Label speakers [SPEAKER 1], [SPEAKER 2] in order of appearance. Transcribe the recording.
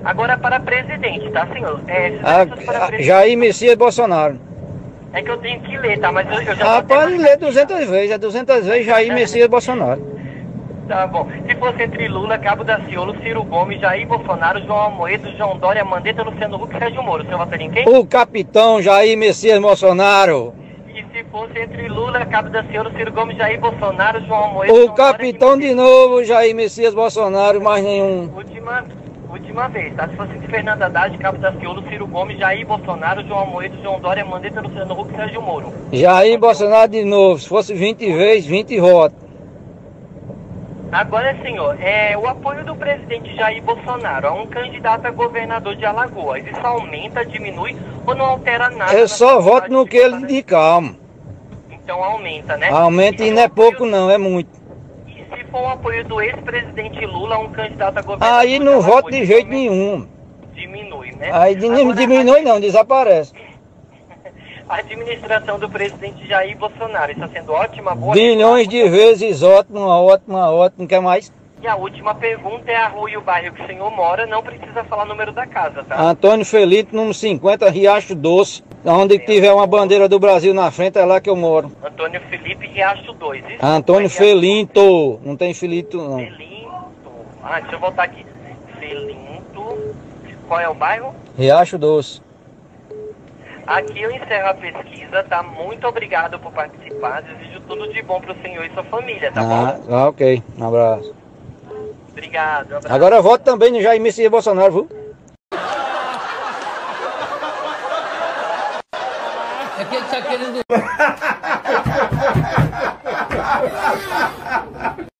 [SPEAKER 1] Agora para presidente, tá, senhor?
[SPEAKER 2] Jair Messias Bolsonaro.
[SPEAKER 1] É que eu tenho que ler, tá? Mas eu já...
[SPEAKER 2] Ah, pode ler 200 vezes, é 200 vezes Jair Messias Bolsonaro.
[SPEAKER 1] Tá bom. Se fosse entre Lula, Cabo Daciolo, Ciro Gomes, Jair Bolsonaro, João Amoedo, João Dória, Mandetta, Luciano Huck e Sérgio Moro, o senhor votaria em quem?
[SPEAKER 2] O capitão Jair Messias Bolsonaro.
[SPEAKER 1] E se fosse entre Lula, Cabo Daciolo, Ciro Gomes, Jair Bolsonaro, João Amoedo...
[SPEAKER 2] O capitão de novo, Jair Messias Bolsonaro, mais nenhum.
[SPEAKER 1] Última vez, tá? Se fosse entre Fernando Haddad, Cabo Daciolo, Ciro Gomes, Jair Bolsonaro, João Amoedo, João Dória, Mandetta, Luciano Huck e Sérgio Moro.
[SPEAKER 2] Jair Bolsonaro de novo, se fosse 20 vezes, 20 votos.
[SPEAKER 1] Agora, senhor, o apoio do presidente Jair Bolsonaro a um candidato a governador de Alagoas, isso aumenta, diminui ou não altera nada?
[SPEAKER 2] Eu só voto no que ele indicar.
[SPEAKER 1] Então aumenta, né?
[SPEAKER 2] Aumenta e não é pouco não, é muito.
[SPEAKER 1] E se for o apoio do ex-presidente Lula a um candidato a governador
[SPEAKER 2] Aí não voto de jeito nenhum.
[SPEAKER 1] Diminui, né?
[SPEAKER 2] Aí não diminui não, desaparece.
[SPEAKER 1] A administração do presidente Jair Bolsonaro está sendo ótima, boa?
[SPEAKER 2] Bilhões de vezes ótimo, quer mais?
[SPEAKER 1] E a última pergunta é a rua e o bairro que o senhor mora, não precisa falar o número da casa, tá?
[SPEAKER 2] Antônio Felipe, número 50, Riacho Doce. Onde tiver uma bandeira do Brasil na frente, é lá que eu moro.
[SPEAKER 1] Antônio Felipe, Riacho 2, isso?
[SPEAKER 2] Antônio Felinto, não tem Felito não.
[SPEAKER 1] Felinto. Ah, deixa eu voltar aqui. Felinto. Qual é o bairro?
[SPEAKER 2] Riacho Doce.
[SPEAKER 1] Aqui eu encerro a pesquisa, tá? Muito obrigado por participar. Desejo tudo de bom pro senhor e sua família, tá bom?
[SPEAKER 2] Ok. Um abraço.
[SPEAKER 1] Obrigado. Abraço.
[SPEAKER 2] Agora eu voto também no Jair Messias Bolsonaro, viu?
[SPEAKER 3] É que ele tá querendo...